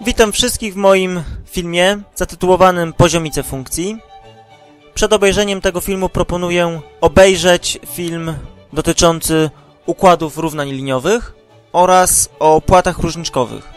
Witam wszystkich w moim filmie zatytułowanym Poziomice funkcji. Przed obejrzeniem tego filmu proponuję obejrzeć film dotyczący układów równań liniowych oraz o płatach różniczkowych.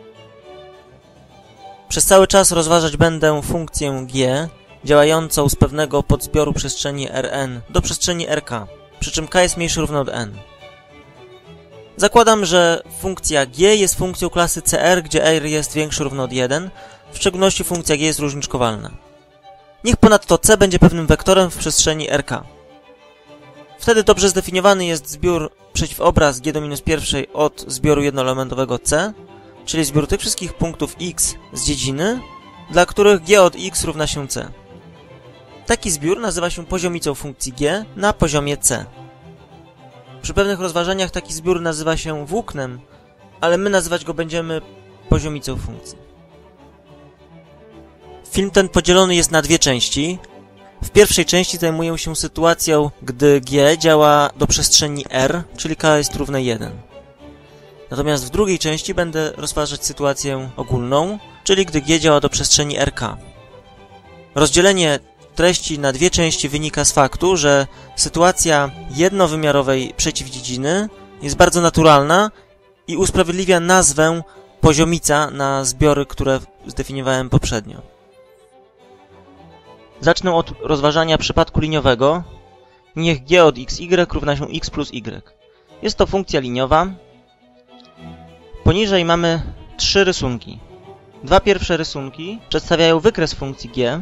Przez cały czas rozważać będę funkcję g działającą z pewnego podzbioru przestrzeni Rn do przestrzeni Rk, przy czym k jest mniejszy równo od n. Zakładam, że funkcja g jest funkcją klasy CR, gdzie r jest większy równo od 1, w szczególności funkcja g jest różniczkowalna. Niech ponadto c będzie pewnym wektorem w przestrzeni Rk. Wtedy dobrze zdefiniowany jest zbiór przeciwobraz g do -1 od zbioru jednoelementowego c, czyli zbiór tych wszystkich punktów x z dziedziny, dla których g od x równa się c. Taki zbiór nazywa się poziomicą funkcji g na poziomie c. Przy pewnych rozważaniach taki zbiór nazywa się włóknem, ale my nazywać go będziemy poziomicą funkcji. Film ten podzielony jest na dwie części. W pierwszej części zajmuję się sytuacją, gdy g działa do przestrzeni R, czyli k jest równe 1. Natomiast w drugiej części będę rozważać sytuację ogólną, czyli gdy g działa do przestrzeni Rk. Rozdzielenie treści na dwie części wynika z faktu, że sytuacja jednowymiarowej przeciwdziedziny jest bardzo naturalna i usprawiedliwia nazwę poziomica na zbiory, które zdefiniowałem poprzednio. Zacznę od rozważania przypadku liniowego. Niech g od xy równa się x plus y. Jest to funkcja liniowa. Poniżej mamy trzy rysunki. Dwa pierwsze rysunki przedstawiają wykres funkcji g,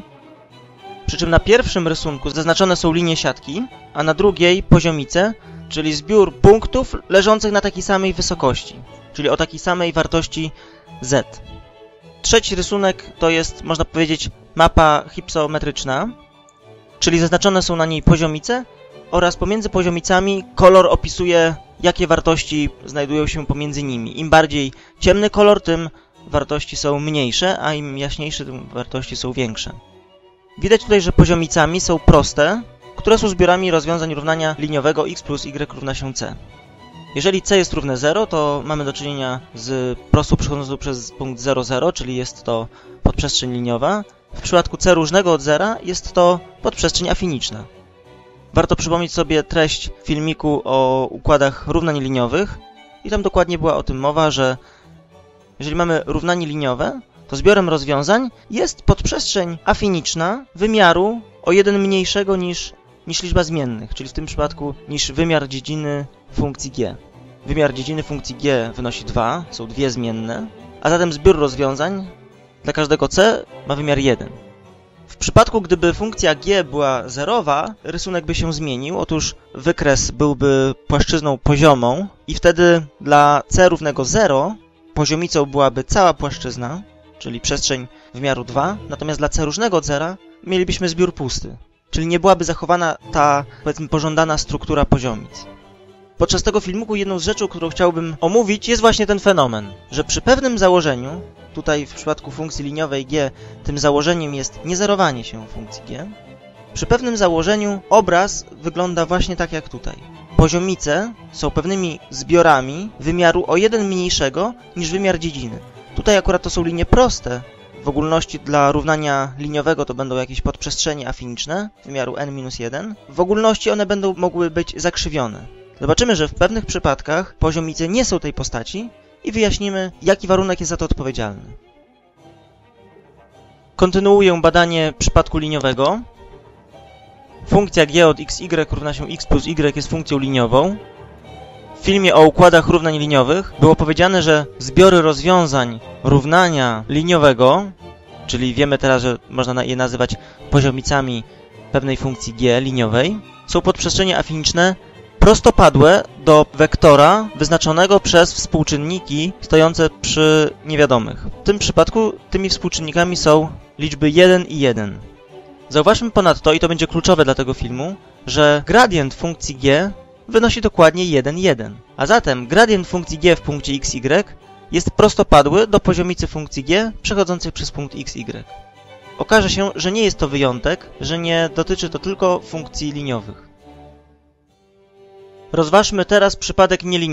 przy czym na pierwszym rysunku zaznaczone są linie siatki, a na drugiej poziomice, czyli zbiór punktów leżących na takiej samej wysokości, czyli o takiej samej wartości z. Trzeci rysunek to jest, można powiedzieć, mapa hypsometryczna, czyli zaznaczone są na niej poziomice oraz pomiędzy poziomicami kolor opisuje, jakie wartości znajdują się pomiędzy nimi. Im bardziej ciemny kolor, tym wartości są mniejsze, a im jaśniejszy, tym wartości są większe. Widać tutaj, że poziomicami są proste, które są zbiorami rozwiązań równania liniowego x plus y równa się c. Jeżeli c jest równe 0, to mamy do czynienia z prostą przechodzącą przez punkt 0, 0, czyli jest to podprzestrzeń liniowa. W przypadku c różnego od zera jest to podprzestrzeń afiniczna. Warto przypomnieć sobie treść filmiku o układach równań liniowych i tam dokładnie była o tym mowa, że jeżeli mamy równanie liniowe, to zbiorem rozwiązań jest podprzestrzeń afiniczna wymiaru o 1 mniejszego niż liczba zmiennych, czyli w tym przypadku niż wymiar dziedziny funkcji g. Wymiar dziedziny funkcji g wynosi 2, są dwie zmienne, a zatem zbiór rozwiązań dla każdego c ma wymiar 1. W przypadku, gdyby funkcja g była zerowa, rysunek by się zmienił. Otóż wykres byłby płaszczyzną poziomą i wtedy dla c równego 0 poziomicą byłaby cała płaszczyzna, czyli przestrzeń wymiaru 2, natomiast dla c różnego od zera mielibyśmy zbiór pusty, czyli nie byłaby zachowana ta, powiedzmy, pożądana struktura poziomic. Podczas tego filmiku jedną z rzeczy, którą chciałbym omówić, jest właśnie ten fenomen, że przy pewnym założeniu, tutaj w przypadku funkcji liniowej g tym założeniem jest niezerowanie się funkcji g, przy pewnym założeniu obraz wygląda właśnie tak jak tutaj. Poziomice są pewnymi zbiorami wymiaru o 1 mniejszego niż wymiar dziedziny. Tutaj akurat to są linie proste. W ogólności dla równania liniowego to będą jakieś podprzestrzenie afiniczne wymiaru n-1. W ogólności one będą mogły być zakrzywione. Zobaczymy, że w pewnych przypadkach poziomice nie są tej postaci i wyjaśnimy, jaki warunek jest za to odpowiedzialny. Kontynuuję badanie przypadku liniowego. Funkcja g od xy równa się x plus y jest funkcją liniową. W filmie o układach równań liniowych było powiedziane, że zbiory rozwiązań równania liniowego, czyli wiemy teraz, że można je nazywać poziomicami pewnej funkcji g liniowej, są podprzestrzenie afiniczne prostopadłe do wektora wyznaczonego przez współczynniki stojące przy niewiadomych. W tym przypadku tymi współczynnikami są liczby 1 i 1. Zauważmy ponadto, i to będzie kluczowe dla tego filmu, że gradient funkcji g wynosi dokładnie 1, 1. A zatem gradient funkcji g w punkcie xy jest prostopadły do poziomicy funkcji g przechodzącej przez punkt xy. Okaże się, że nie jest to wyjątek, że nie dotyczy to tylko funkcji liniowych. Rozważmy teraz przypadek nieliniowy.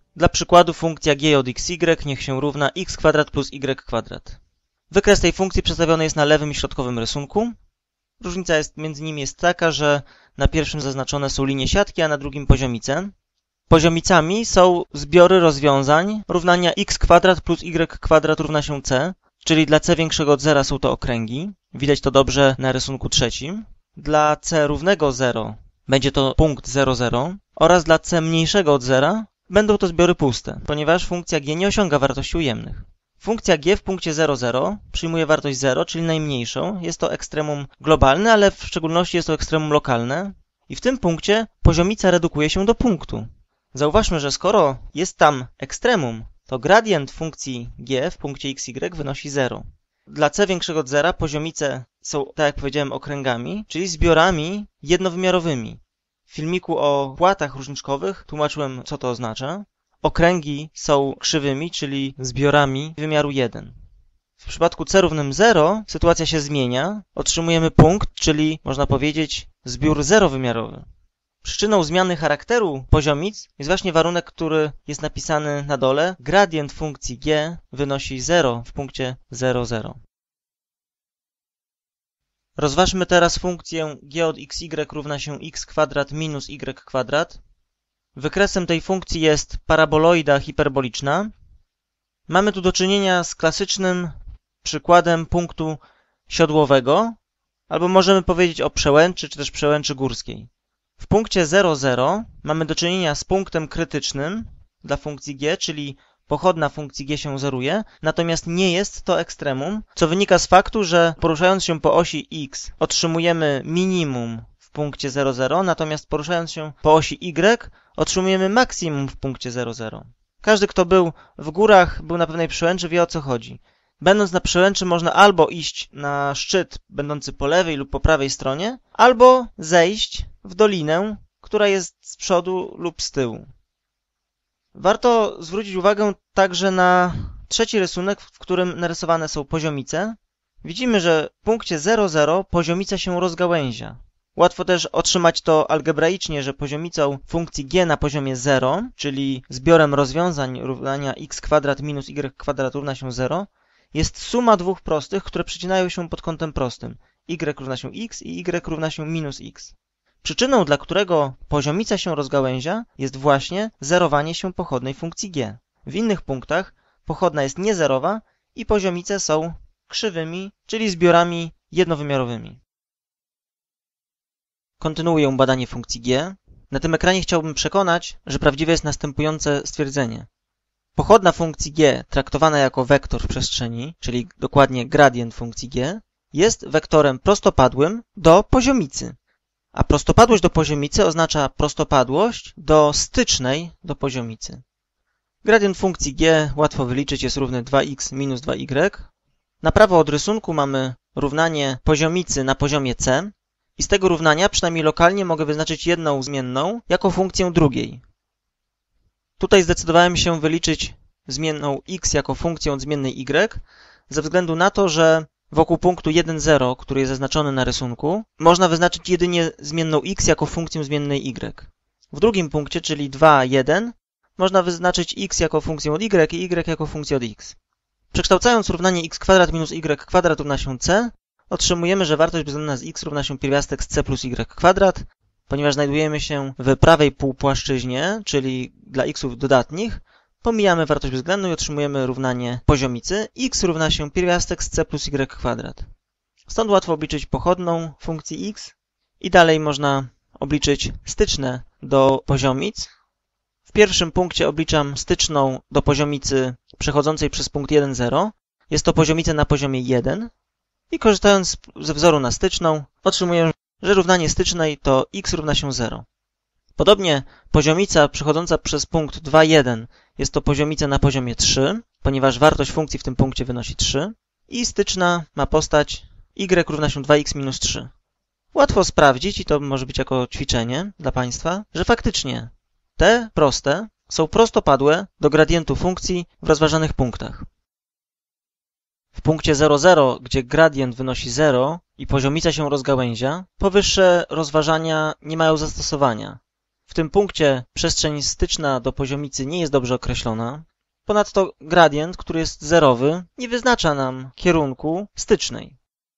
Dla przykładu funkcja g od xy niech się równa x² plus y². Wykres tej funkcji przedstawiony jest na lewym i środkowym rysunku. Różnica między nimi jest taka, że na pierwszym zaznaczone są linie siatki, a na drugim poziomice. Poziomicami są zbiory rozwiązań równania x² plus y² równa się c, czyli dla c większego od 0 są to okręgi. Widać to dobrze na rysunku trzecim. Dla c równego 0 będzie to punkt 0, 0 oraz dla c mniejszego od 0 będą to zbiory puste, ponieważ funkcja g nie osiąga wartości ujemnych. Funkcja g w punkcie 0, 0 przyjmuje wartość 0, czyli najmniejszą. Jest to ekstremum globalne, ale w szczególności jest to ekstremum lokalne. I w tym punkcie poziomica redukuje się do punktu. Zauważmy, że skoro jest tam ekstremum, to gradient funkcji g w punkcie xy wynosi 0. Dla c większego od 0 poziomice są, tak jak powiedziałem, okręgami, czyli zbiorami jednowymiarowymi. W filmiku o płatach różniczkowych tłumaczyłem, co to oznacza. Okręgi są krzywymi, czyli zbiorami wymiaru 1. W przypadku c równym 0 sytuacja się zmienia. Otrzymujemy punkt, czyli można powiedzieć zbiór zerowymiarowy. Przyczyną zmiany charakteru poziomic jest właśnie warunek, który jest napisany na dole. Gradient funkcji g wynosi 0 w punkcie 0, 0. Rozważmy teraz funkcję g od xy równa się x² minus y². Wykresem tej funkcji jest paraboloida hiperboliczna. Mamy tu do czynienia z klasycznym przykładem punktu siodłowego, albo możemy powiedzieć o przełęczy, czy też przełęczy górskiej. W punkcie 0, 0 mamy do czynienia z punktem krytycznym dla funkcji g, czyli pochodna funkcji g się zeruje, natomiast nie jest to ekstremum, co wynika z faktu, że poruszając się po osi x otrzymujemy minimum w punkcie 0, 0, natomiast poruszając się po osi y otrzymujemy maksimum w punkcie 0, 0. Każdy, kto był w górach, był na pewnej przełęczy, wie, o co chodzi. Będąc na przełęczy można albo iść na szczyt będący po lewej lub po prawej stronie, albo zejść w dolinę, która jest z przodu lub z tyłu. Warto zwrócić uwagę także na trzeci rysunek, w którym narysowane są poziomice. Widzimy, że w punkcie 0, 0 poziomica się rozgałęzia. Łatwo też otrzymać to algebraicznie, że poziomicą funkcji g na poziomie 0, czyli zbiorem rozwiązań równania x² minus y² równa się 0, jest suma dwóch prostych, które przecinają się pod kątem prostym. Y równa się x i y równa się minus x. Przyczyną, dla którego poziomica się rozgałęzia, jest właśnie zerowanie się pochodnej funkcji g. W innych punktach pochodna jest niezerowa i poziomice są krzywymi, czyli zbiorami jednowymiarowymi. Kontynuuję badanie funkcji g. Na tym ekranie chciałbym przekonać, że prawdziwe jest następujące stwierdzenie. Pochodna funkcji g, traktowana jako wektor w przestrzeni, czyli dokładnie gradient funkcji g, jest wektorem prostopadłym do poziomicy. A prostopadłość do poziomicy oznacza prostopadłość do stycznej do poziomicy. Gradient funkcji g, łatwo wyliczyć, jest równy 2x minus 2y. Na prawo od rysunku mamy równanie poziomicy na poziomie c i z tego równania, przynajmniej lokalnie, mogę wyznaczyć jedną zmienną jako funkcję drugiej. Tutaj zdecydowałem się wyliczyć zmienną x jako funkcję od zmiennej y, ze względu na to, że wokół punktu 1, 0, który jest zaznaczony na rysunku, można wyznaczyć jedynie zmienną x jako funkcję zmiennej y. W drugim punkcie, czyli 2, 1, można wyznaczyć x jako funkcję od y i y jako funkcję od x. Przekształcając równanie x² minus y² równa się c, otrzymujemy, że wartość bezwzględna z x równa się pierwiastek z c plus y², ponieważ znajdujemy się w prawej półpłaszczyźnie, czyli dla x'ów dodatnich, pomijamy wartość bezwzględną i otrzymujemy równanie poziomicy. X równa się pierwiastek z c plus y². Stąd łatwo obliczyć pochodną funkcji x i dalej można obliczyć styczne do poziomic. W pierwszym punkcie obliczam styczną do poziomicy przechodzącej przez punkt 1, 0. Jest to poziomica na poziomie 1. I korzystając ze wzoru na styczną, otrzymuję, że równanie stycznej to x równa się 0. Podobnie poziomica przechodząca przez punkt 2, 1 jest to poziomica na poziomie 3, ponieważ wartość funkcji w tym punkcie wynosi 3. I styczna ma postać y równa się 2x minus 3. Łatwo sprawdzić, i to może być jako ćwiczenie dla Państwa, że faktycznie te proste są prostopadłe do gradientu funkcji w rozważanych punktach. W punkcie 0, 0, gdzie gradient wynosi 0 i poziomica się rozgałęzia, powyższe rozważania nie mają zastosowania. W tym punkcie przestrzeń styczna do poziomicy nie jest dobrze określona. Ponadto gradient, który jest zerowy, nie wyznacza nam kierunku stycznej.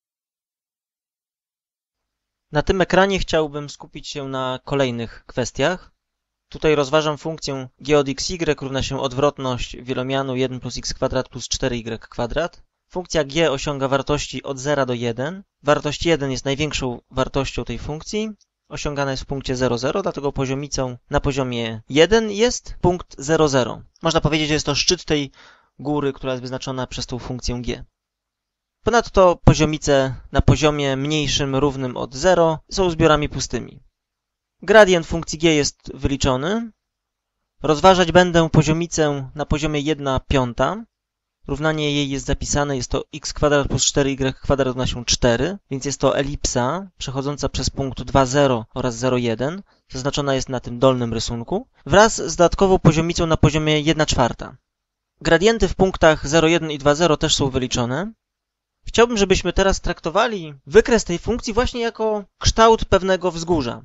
Na tym ekranie chciałbym skupić się na kolejnych kwestiach. Tutaj rozważam funkcję g od xy równa się odwrotność wielomianu 1 plus x kwadrat plus 4y kwadrat. Funkcja g osiąga wartości od 0 do 1. Wartość 1 jest największą wartością tej funkcji. Osiągana jest w punkcie 0, 0, dlatego poziomicą na poziomie 1 jest punkt 0, 0. Można powiedzieć, że jest to szczyt tej góry, która jest wyznaczona przez tą funkcję g. Ponadto poziomice na poziomie mniejszym równym od 0 są zbiorami pustymi. Gradient funkcji g jest wyliczony. Rozważać będę poziomicę na poziomie 1/5. Równanie jej jest zapisane, jest to x kwadrat plus 4y kwadrat równa się 4, więc jest to elipsa przechodząca przez punkt 2, 0 oraz 0, 1. Zaznaczona jest na tym dolnym rysunku, wraz z dodatkową poziomicą na poziomie 1/4. Gradienty w punktach 0, 1 i 2, 0 też są wyliczone. Chciałbym, żebyśmy teraz traktowali wykres tej funkcji właśnie jako kształt pewnego wzgórza.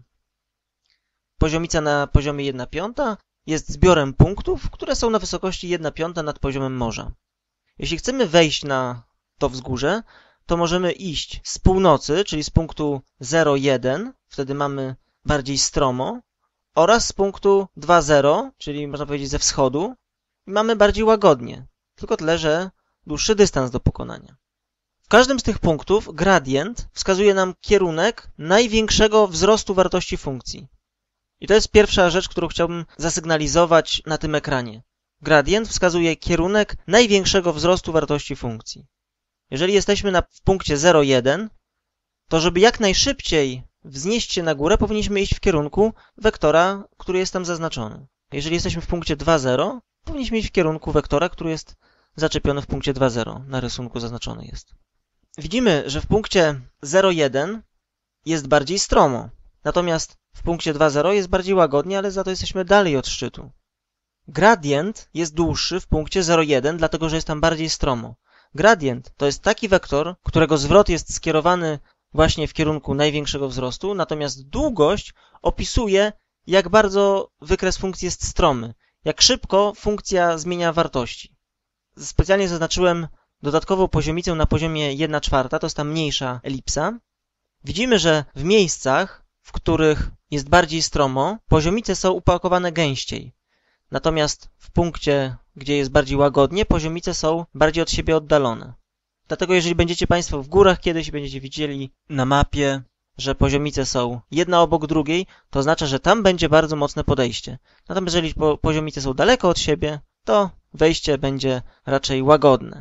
Poziomica na poziomie 1/5 jest zbiorem punktów, które są na wysokości 1/5 nad poziomem morza. Jeśli chcemy wejść na to wzgórze, to możemy iść z północy, czyli z punktu 0, 1, wtedy mamy bardziej stromo, oraz z punktu 2, 0, czyli można powiedzieć ze wschodu, i mamy bardziej łagodnie, tylko tyle, że dłuższy dystans do pokonania. W każdym z tych punktów gradient wskazuje nam kierunek największego wzrostu wartości funkcji. I to jest pierwsza rzecz, którą chciałbym zasygnalizować na tym ekranie. Gradient wskazuje kierunek największego wzrostu wartości funkcji. Jeżeli jesteśmy w punkcie 0, 1, to żeby jak najszybciej wznieść się na górę, powinniśmy iść w kierunku wektora, który jest tam zaznaczony. Jeżeli jesteśmy w punkcie 2, 0, powinniśmy iść w kierunku wektora, który jest zaczepiony w punkcie 2, 0. Na rysunku zaznaczony jest. Widzimy, że w punkcie 0, 1 jest bardziej stromo. Natomiast w punkcie 2, 0 jest bardziej łagodnie, ale za to jesteśmy dalej od szczytu. Gradient jest dłuższy w punkcie 0, 1, dlatego że jest tam bardziej stromo. Gradient to jest taki wektor, którego zwrot jest skierowany właśnie w kierunku największego wzrostu, natomiast długość opisuje, jak bardzo wykres funkcji jest stromy, jak szybko funkcja zmienia wartości. Specjalnie zaznaczyłem dodatkową poziomicę na poziomie 1/4, to jest ta mniejsza elipsa. Widzimy, że w miejscach, w których jest bardziej stromo, poziomice są upakowane gęściej. Natomiast w punkcie, gdzie jest bardziej łagodnie, poziomice są bardziej od siebie oddalone. Dlatego jeżeli będziecie Państwo w górach kiedyś, będziecie widzieli na mapie, że poziomice są jedna obok drugiej, to oznacza, że tam będzie bardzo mocne podejście. Natomiast jeżeli poziomice są daleko od siebie, to wejście będzie raczej łagodne.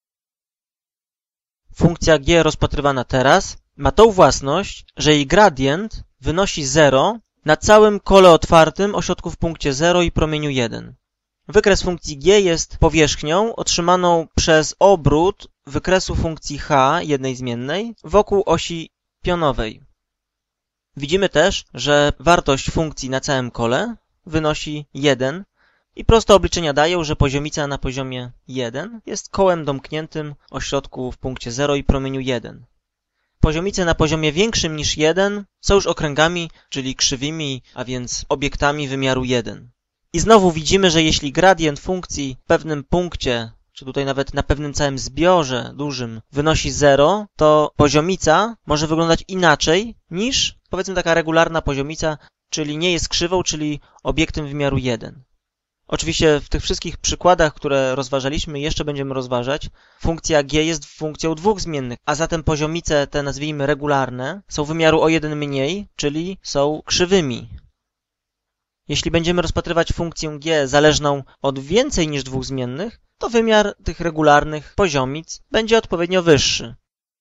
Funkcja g rozpatrywana teraz ma tą własność, że jej gradient wynosi 0 na całym kole otwartym o środku w punkcie 0 i promieniu 1. Wykres funkcji g jest powierzchnią otrzymaną przez obrót wykresu funkcji h, jednej zmiennej, wokół osi pionowej. Widzimy też, że wartość funkcji na całym kole wynosi 1 i proste obliczenia dają, że poziomica na poziomie 1 jest kołem domkniętym o środku w punkcie 0 i promieniu 1. Poziomice na poziomie większym niż 1 są już okręgami, czyli krzywymi, a więc obiektami wymiaru 1. I znowu widzimy, że jeśli gradient funkcji w pewnym punkcie, czy tutaj nawet na pewnym całym zbiorze dużym, wynosi 0, to poziomica może wyglądać inaczej niż, powiedzmy, taka regularna poziomica, czyli nie jest krzywą, czyli obiektem wymiaru 1. Oczywiście w tych wszystkich przykładach, które rozważaliśmy i jeszcze będziemy rozważać, funkcja g jest funkcją dwóch zmiennych, a zatem poziomice te, nazwijmy regularne, są wymiaru o 1 mniej, czyli są krzywymi. Jeśli będziemy rozpatrywać funkcję g zależną od więcej niż dwóch zmiennych, to wymiar tych regularnych poziomic będzie odpowiednio wyższy.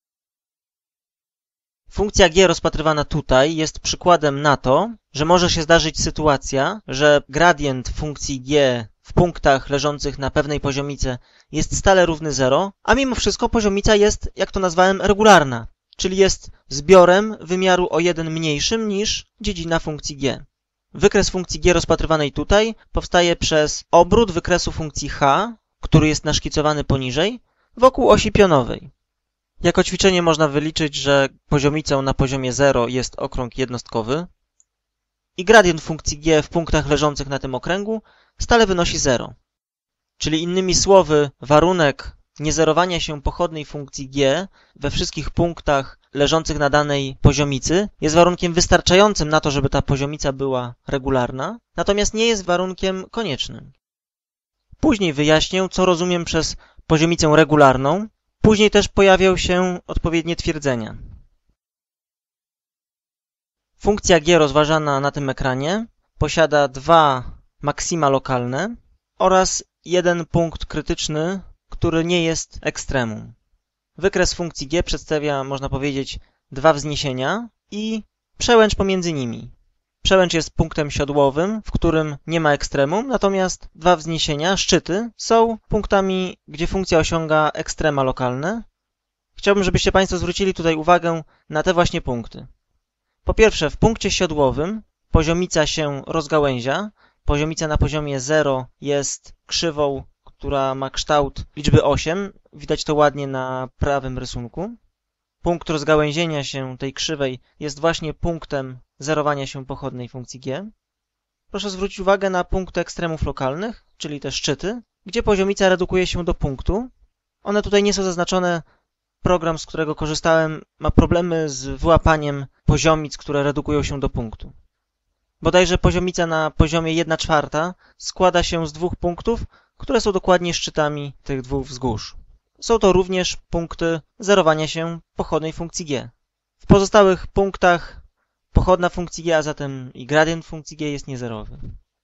Funkcja g rozpatrywana tutaj jest przykładem na to, że może się zdarzyć sytuacja, że gradient funkcji g w punktach leżących na pewnej poziomicy jest stale równy 0, a mimo wszystko poziomica jest, jak to nazwałem, regularna, czyli jest zbiorem wymiaru o 1 mniejszym niż dziedzina funkcji g. Wykres funkcji g rozpatrywanej tutaj powstaje przez obrót wykresu funkcji h, który jest naszkicowany poniżej, wokół osi pionowej. Jako ćwiczenie można wyliczyć, że poziomicą na poziomie 0 jest okrąg jednostkowy. i gradient funkcji g w punktach leżących na tym okręgu stale wynosi 0. Czyli innymi słowy, warunek niezerowania się pochodnej funkcji g we wszystkich punktach leżących na danej poziomicy jest warunkiem wystarczającym na to, żeby ta poziomica była regularna, natomiast nie jest warunkiem koniecznym. Później wyjaśnię, co rozumiem przez poziomicę regularną. Później też pojawią się odpowiednie twierdzenia. Funkcja g rozważana na tym ekranie posiada dwa maksima lokalne oraz jeden punkt krytyczny, który nie jest ekstremum. Wykres funkcji g przedstawia, można powiedzieć, dwa wzniesienia i przełęcz pomiędzy nimi. Przełęcz jest punktem siodłowym, w którym nie ma ekstremum, natomiast dwa wzniesienia, szczyty, są punktami, gdzie funkcja osiąga ekstrema lokalne. Chciałbym, żebyście Państwo zwrócili tutaj uwagę na te właśnie punkty. Po pierwsze, w punkcie siodłowym poziomica się rozgałęzia. Poziomica na poziomie 0 jest krzywą, która ma kształt liczby 8. Widać to ładnie na prawym rysunku. Punkt rozgałęzienia się tej krzywej jest właśnie punktem zerowania się pochodnej funkcji g. Proszę zwrócić uwagę na punkty ekstremów lokalnych, czyli te szczyty, gdzie poziomica redukuje się do punktu. One tutaj nie są zaznaczone. Program, z którego korzystałem, ma problemy z wyłapaniem poziomic, które redukują się do punktu. Bodajże poziomica na poziomie 1/4 składa się z dwóch punktów, które są dokładnie szczytami tych dwóch wzgórz. Są to również punkty zerowania się pochodnej funkcji g. W pozostałych punktach pochodna funkcji g, a zatem i gradient funkcji g jest niezerowy.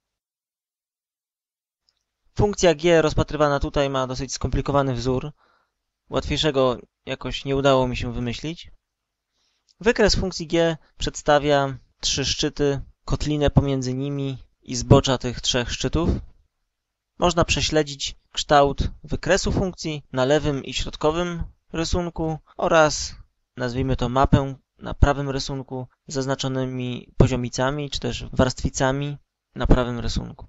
Funkcja g rozpatrywana tutaj ma dosyć skomplikowany wzór. Łatwiejszego jakoś nie udało mi się wymyślić. Wykres funkcji g przedstawia trzy szczyty, kotlinę pomiędzy nimi i zbocza tych trzech szczytów. Można prześledzić kształt wykresu funkcji na lewym i środkowym rysunku oraz, nazwijmy to, mapę na prawym rysunku z zaznaczonymi poziomicami czy też warstwicami na prawym rysunku.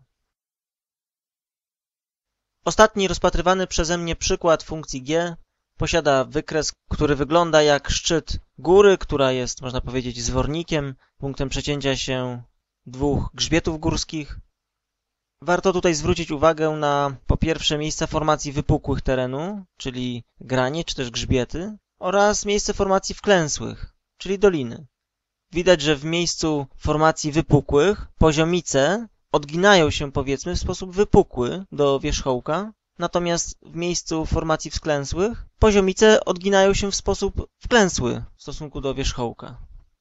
Ostatni rozpatrywany przeze mnie przykład funkcji g posiada wykres, który wygląda jak szczyt góry, która jest, można powiedzieć, zwornikiem, punktem przecięcia się dwóch grzbietów górskich. Warto tutaj zwrócić uwagę na, po pierwsze, miejsca formacji wypukłych terenu, czyli granie czy też grzbiety, oraz miejsce formacji wklęsłych, czyli doliny. Widać, że w miejscu formacji wypukłych poziomice odginają się, powiedzmy, w sposób wypukły do wierzchołka, natomiast w miejscu formacji wklęsłych poziomice odginają się w sposób wklęsły w stosunku do wierzchołka.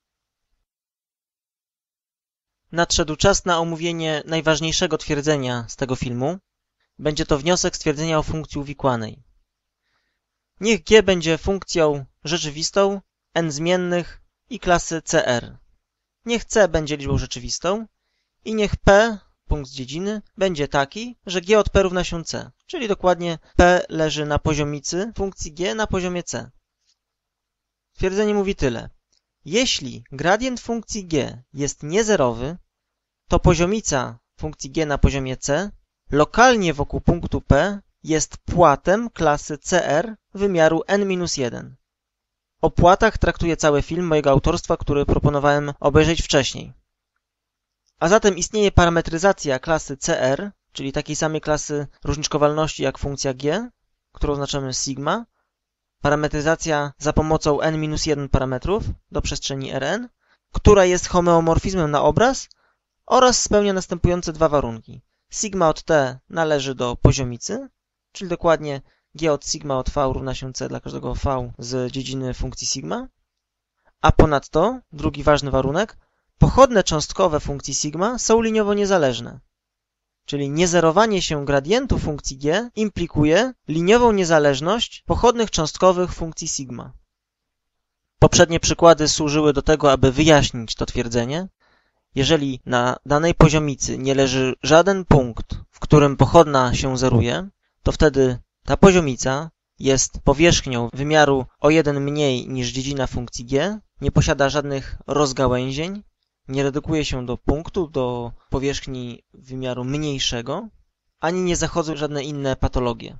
Nadszedł czas na omówienie najważniejszego twierdzenia z tego filmu. Będzie to wniosek stwierdzenia o funkcji uwikłanej. Niech g będzie funkcją rzeczywistą n zmiennych i klasy CR. Niech c będzie liczbą rzeczywistą i niech p, punkt z dziedziny, będzie taki, że g od p równa się c, czyli dokładnie p leży na poziomicy funkcji g na poziomie c. Twierdzenie mówi tyle. Jeśli gradient funkcji g jest niezerowy, to poziomica funkcji g na poziomie c lokalnie wokół punktu p jest płatem klasy CR wymiaru n-1. O płatach traktuję cały film mojego autorstwa, który proponowałem obejrzeć wcześniej. A zatem istnieje parametryzacja klasy CR, czyli takiej samej klasy różniczkowalności jak funkcja g, którą oznaczamy sigma, parametryzacja za pomocą n-1 parametrów do przestrzeni Rn, która jest homeomorfizmem na obraz oraz spełnia następujące dwa warunki. Sigma od t należy do poziomicy, czyli dokładnie g od sigma od v równa się c dla każdego v z dziedziny funkcji sigma, a ponadto, drugi ważny warunek, pochodne cząstkowe funkcji sigma są liniowo niezależne, czyli niezerowanie się gradientu funkcji g implikuje liniową niezależność pochodnych cząstkowych funkcji sigma. Poprzednie przykłady służyły do tego, aby wyjaśnić to twierdzenie. Jeżeli na danej poziomicy nie leży żaden punkt, w którym pochodna się zeruje, to wtedy ta poziomica jest powierzchnią wymiaru o 1 mniej niż dziedzina funkcji g, nie posiada żadnych rozgałęzień, nie redukuje się do punktu, do powierzchni wymiaru mniejszego, ani nie zachodzą żadne inne patologie.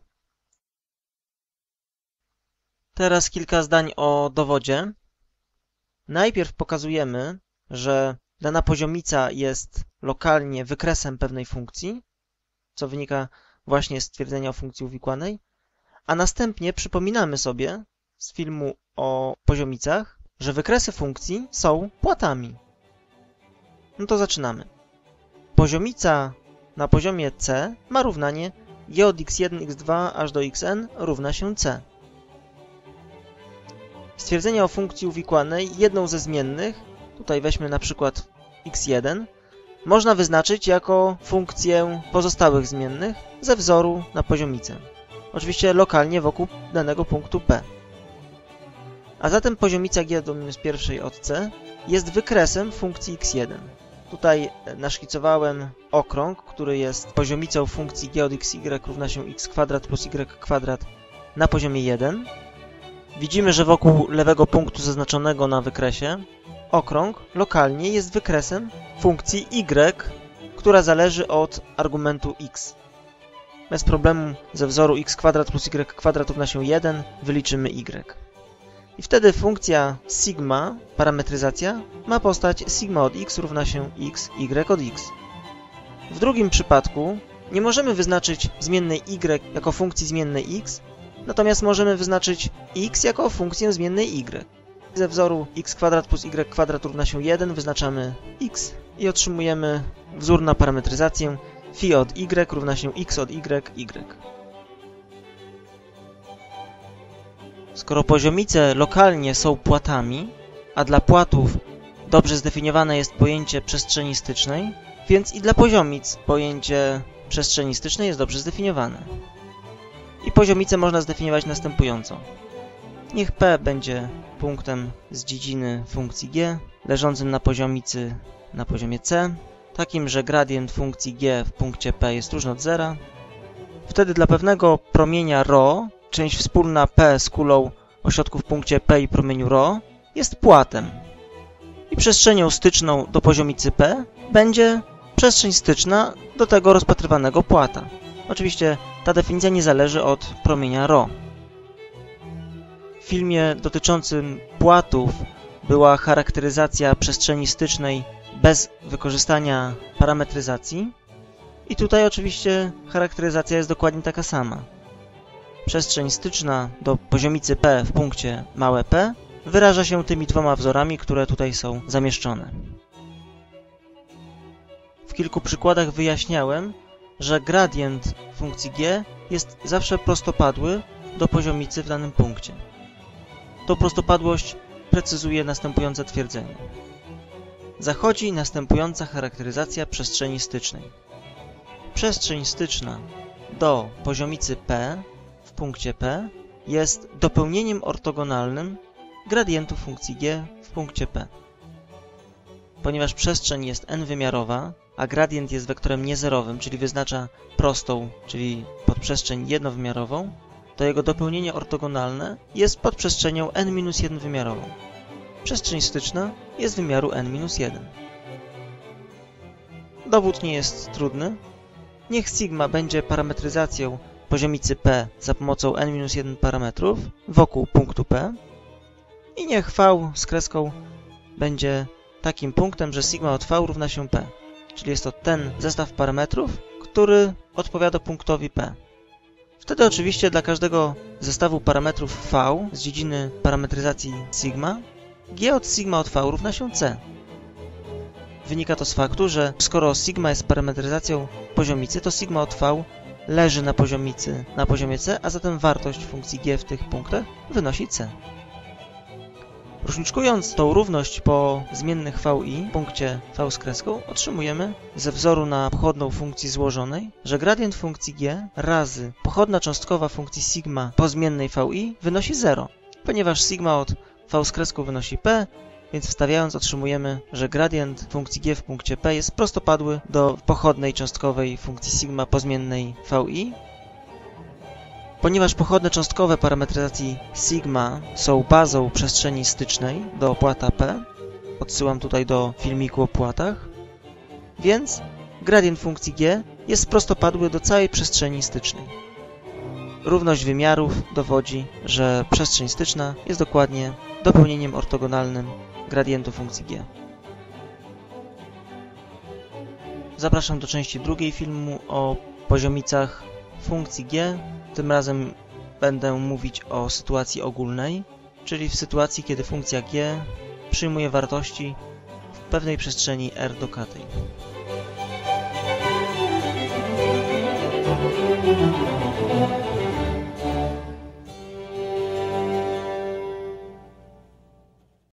Teraz kilka zdań o dowodzie. Najpierw pokazujemy, że dana poziomica jest lokalnie wykresem pewnej funkcji, co wynika właśnie z stwierdzenia o funkcji uwikłanej, a następnie przypominamy sobie z filmu o poziomicach, że wykresy funkcji są płatami. No to zaczynamy. Poziomica na poziomie c ma równanie g od x1, x2 aż do xn równa się c. Stwierdzenie o funkcji uwikłanej, jedną ze zmiennych, tutaj weźmy na przykład x1, można wyznaczyć jako funkcję pozostałych zmiennych ze wzoru na poziomicę. Oczywiście lokalnie wokół danego punktu P. A zatem poziomica g do -1 od c jest wykresem funkcji x1. Tutaj naszkicowałem okrąg, który jest poziomicą funkcji g od xy równa się x² plus y² na poziomie 1. Widzimy, że wokół lewego punktu zaznaczonego na wykresie okrąg lokalnie jest wykresem funkcji y, która zależy od argumentu x. Bez problemu ze wzoru x² plus y² równa się 1 wyliczymy y. I wtedy funkcja sigma, parametryzacja, ma postać sigma od x równa się x, y od x. W drugim przypadku nie możemy wyznaczyć zmiennej y jako funkcji zmiennej x, natomiast możemy wyznaczyć x jako funkcję zmiennej y. Ze wzoru x² plus y² równa się 1 wyznaczamy x i otrzymujemy wzór na parametryzację phi od y równa się x od y. Skoro poziomice lokalnie są płatami, a dla płatów dobrze zdefiniowane jest pojęcie przestrzeni stycznej, więc i dla poziomic pojęcie przestrzeni stycznej jest dobrze zdefiniowane. I poziomice można zdefiniować następująco. Niech P będzie punktem z dziedziny funkcji g, leżącym na poziomicy na poziomie c, takim, że gradient funkcji g w punkcie P jest różny od zera. Wtedy dla pewnego promienia ρ, część wspólna P z kulą o środku w punkcie P i promieniu ρ jest płatem. I przestrzenią styczną do poziomicy P będzie przestrzeń styczna do tego rozpatrywanego płata. Oczywiście ta definicja nie zależy od promienia ρ. W filmie dotyczącym płatów była charakteryzacja przestrzeni stycznej bez wykorzystania parametryzacji. I tutaj oczywiście charakteryzacja jest dokładnie taka sama. Przestrzeń styczna do poziomicy P w punkcie małe p wyraża się tymi dwoma wzorami, które tutaj są zamieszczone. W kilku przykładach wyjaśniałem, że gradient funkcji g jest zawsze prostopadły do poziomicy w danym punkcie. Tą prostopadłość precyzuje następujące twierdzenie. Zachodzi następująca charakteryzacja przestrzeni stycznej. Przestrzeń styczna do poziomicy P w punkcie P jest dopełnieniem ortogonalnym gradientu funkcji g w punkcie P. Ponieważ przestrzeń jest n-wymiarowa, a gradient jest wektorem niezerowym, czyli wyznacza prostą, czyli podprzestrzeń jednowymiarową, to jego dopełnienie ortogonalne jest podprzestrzenią n-1 wymiarową. Przestrzeń styczna jest wymiaru n-1. Dowód nie jest trudny. Niech sigma będzie parametryzacją poziomicy P za pomocą n-1 parametrów wokół punktu P i niech v z kreską będzie takim punktem, że sigma od v równa się P, czyli jest to ten zestaw parametrów, który odpowiada punktowi P. Wtedy oczywiście dla każdego zestawu parametrów v z dziedziny parametryzacji sigma, g od sigma od v równa się c. Wynika to z faktu, że skoro sigma jest parametryzacją poziomicy, to sigma od v leży na poziomicy na poziomie c, a zatem wartość funkcji g w tych punktach wynosi c. Różniczkując tą równość po zmiennych vi w punkcie v z kreską, otrzymujemy ze wzoru na pochodną funkcji złożonej, że gradient funkcji g razy pochodna cząstkowa funkcji sigma po zmiennej vi wynosi 0, ponieważ sigma od v z kreską wynosi p, więc wstawiając otrzymujemy, że gradient funkcji g w punkcie P jest prostopadły do pochodnej cząstkowej funkcji sigma po zmiennej vi. Ponieważ pochodne cząstkowe parametryzacji sigma są bazą przestrzeni stycznej do płata P, odsyłam tutaj do filmiku o płatach, więc gradient funkcji g jest prostopadły do całej przestrzeni stycznej. Równość wymiarów dowodzi, że przestrzeń styczna jest dokładnie dopełnieniem ortogonalnym gradientu funkcji g. Zapraszam do części drugiej filmu o poziomicach funkcji g. Tym razem będę mówić o sytuacji ogólnej, czyli w sytuacji, kiedy funkcja g przyjmuje wartości w pewnej przestrzeni R do k.